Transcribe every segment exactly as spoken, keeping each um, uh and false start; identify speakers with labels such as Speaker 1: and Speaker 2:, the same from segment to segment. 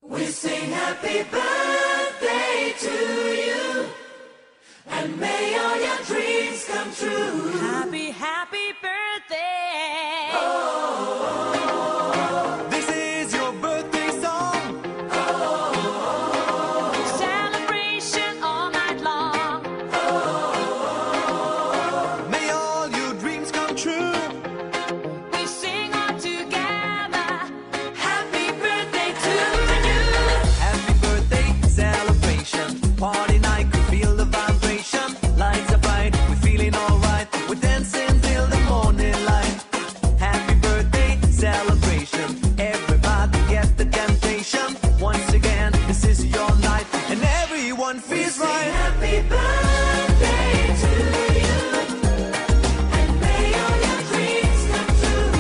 Speaker 1: We sing happy birthday to you, and may all your dreams come true.
Speaker 2: Happy, happy birthday.
Speaker 1: Oh,
Speaker 3: this is your birthday song.
Speaker 1: Oh,
Speaker 2: celebration all night long.
Speaker 1: Oh,
Speaker 3: may all your dreams come true.
Speaker 2: We sing all together.
Speaker 1: happy birthday to you.
Speaker 3: Happy birthday celebration, party night, we feel the vibration. Lights are bright, we're feeling alright. We're dancing till the morning light. Happy birthday celebration, everybody get the temptation. Once again, this is your night, and everyone feels
Speaker 1: Sing
Speaker 3: right.
Speaker 1: happy birthday to you, and may all your dreams come true.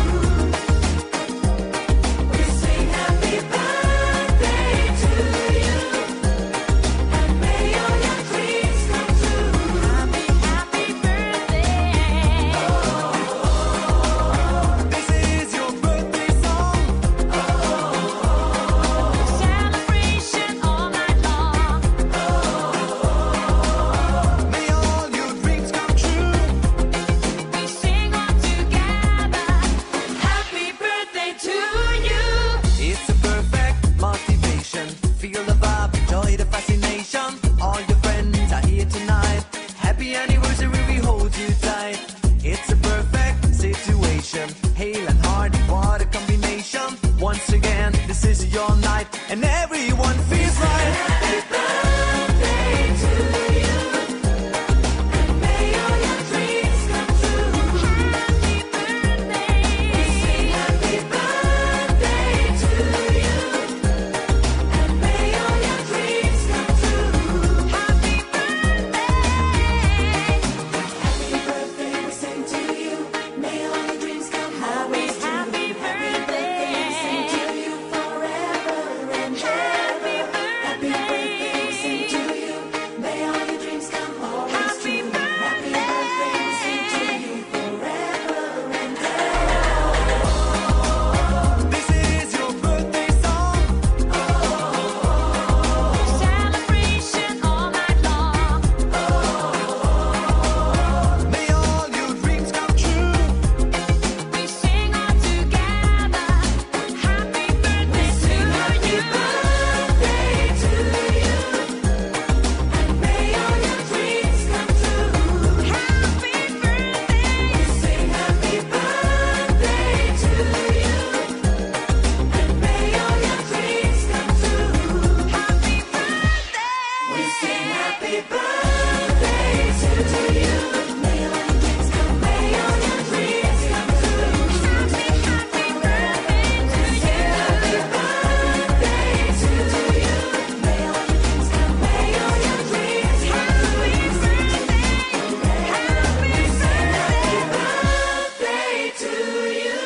Speaker 1: We sing happy birthday to you, and may all your dreams come true.
Speaker 2: Happy, happy birthday.
Speaker 3: This is your birthday song.
Speaker 2: Celebration all night long.
Speaker 3: May all your dreams come true.
Speaker 2: We sing all together.
Speaker 1: Happy birthday to you.
Speaker 3: It's a perfect motivation. Feel the vibe, enjoy the fascination. All your friends are here tonight. Happy anniversary, we hold you tight. It's a perfect situation. Hale and hearty, what a combination. Once again, this is your night, and everyone feels right.
Speaker 1: Happy birthday to you, and may all your dreams come true.
Speaker 2: Happy birthday.
Speaker 1: Sing happy birthday to you, and may all your dreams come true.
Speaker 2: Happy birthday.
Speaker 1: Happy birthday, we sing to you. May all your dreams come always true.
Speaker 2: Happy birthday.
Speaker 1: We sing to you forever and ever. Happy birthday, we sing to you. May all your dreams come always
Speaker 2: Happy
Speaker 1: true. Happy
Speaker 2: birthday.
Speaker 1: birthday, we sing to you forever and ever.
Speaker 3: This is your birthday song.
Speaker 2: Celebration all night long.
Speaker 3: May all your dreams come true.
Speaker 2: We sing all together. Happy birthday to you.
Speaker 1: Birthday to you, and may all your dreams come true.
Speaker 2: Happy birthday.
Speaker 1: Sing happy birthday to you, and may all your dreams come true.
Speaker 2: Happy birthday.
Speaker 1: We sing happy birthday to you. May all your dreams come, may all your dreams come true.
Speaker 2: Happy, happy birthday to you.
Speaker 1: Happy birthday to you. May all your dreams come, may all your dreams come
Speaker 2: Happy birthday. Happy
Speaker 1: birthday to you.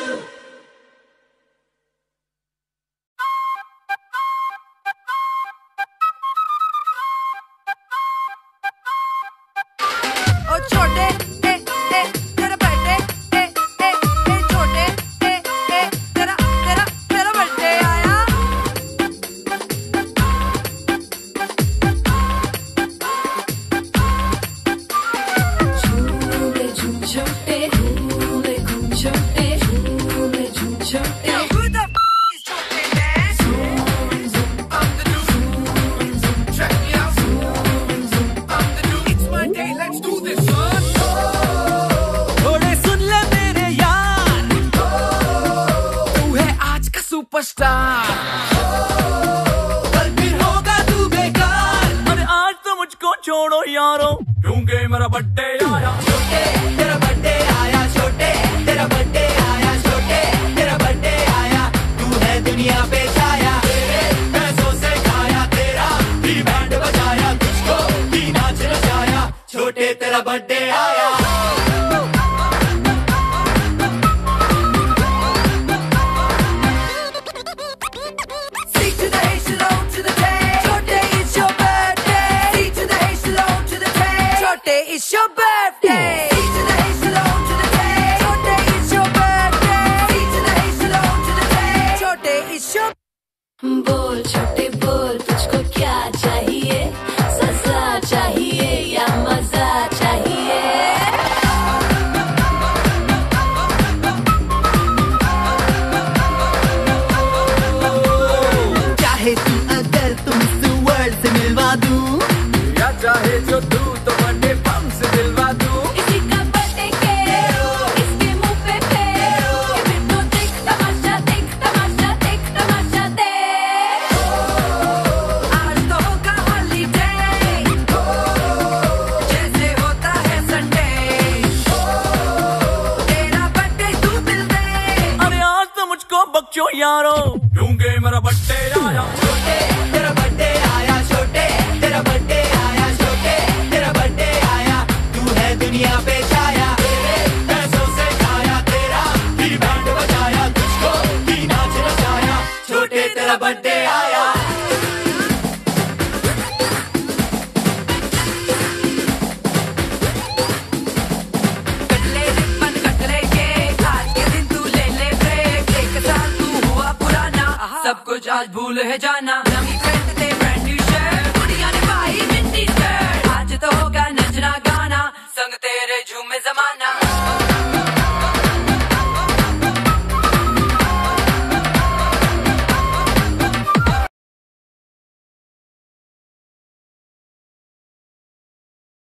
Speaker 4: ओ छोटे ए ए तेरा birthday ए ए ए छोटे ए ए तेरा तेरा तेरा birthday आया
Speaker 1: झूले झूम छोटे झूले घूम छोटे झूले झूम छोटे
Speaker 4: Yo, who the f is छोटे man? I'm the new check me out. I'm the new it's my day, let's do this son.
Speaker 3: थोड़े सुन ले मेरे यार,
Speaker 4: तू है आज का सुपरस्टार
Speaker 3: कल फिर होगा तू बेकार।
Speaker 2: अरे आज तो मुझको छोड़ो यारो,
Speaker 3: क्योंकि मेरा बर्थडे आया। छोटे तेरा बर्थडे आया, छोटे तेरा बर्थडे आया, छोटे तेरा बर्थडे आया। तू है दुनिया पे छाया, तेरे पैसों से खाया, तेरा भी बैंड बजाया, तुझको भी नाच नचाया। छोटे तेरा बर्थडे आया।
Speaker 4: C to the H to the O to the J. छोटे it's your birthday. C to the H to the O to the J. छोटे it's your birthday. C to the H to the O to the J. छोटे it's your birthday. C to the H to the O to the J. छोटे it's your
Speaker 1: बोल छोटे
Speaker 4: सब कुछ आज भूल है जाना, नई फ्रेंड